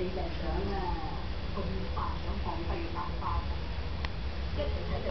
你就係想咁快想放低個大包，一齊睇就